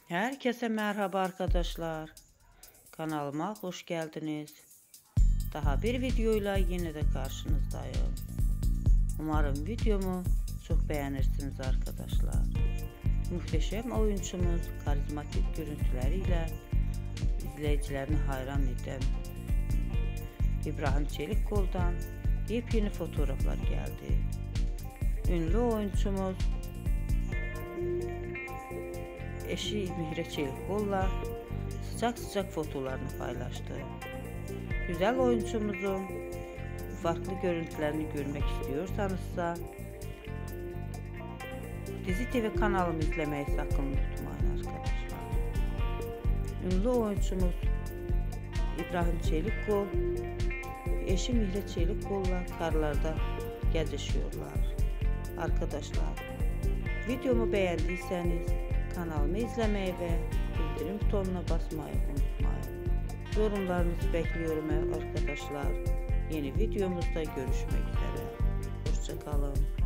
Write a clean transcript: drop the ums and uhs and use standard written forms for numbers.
Herkese merhaba arkadaşlar. Kanalıma hoş geldiniz. Daha bir videoyla yine de karşınızdayım. Umarım videomu çok beğenirsiniz arkadaşlar. Muhteşem oyuncumuz karizmatik görüntüleriyle izleyicilerini hayran eden İbrahim Çelikkol'dan yepyeni fotoğraflar geldi. Ünlü oyuncumuz eşi Mihre Çelikkol'la sıcak fotolarını paylaştı. Güzel oyuncumuzun farklı görüntülerini görmek istiyorsanızsa Dizi TV kanalımı izlemeyi sakın unutmayın arkadaşlar. Ünlü oyuncumuz İbrahim Çelikkol eşi Mihre Çelikkol'la karlarda gezişiyorlar. Arkadaşlar, videomu beğendiyseniz kanalımı izlemeyi ve bildirim butonuna basmayı unutmayın. Yorumlarınızı bekliyorum arkadaşlar. Yeni videomuzda görüşmek üzere. Hoşça kalın.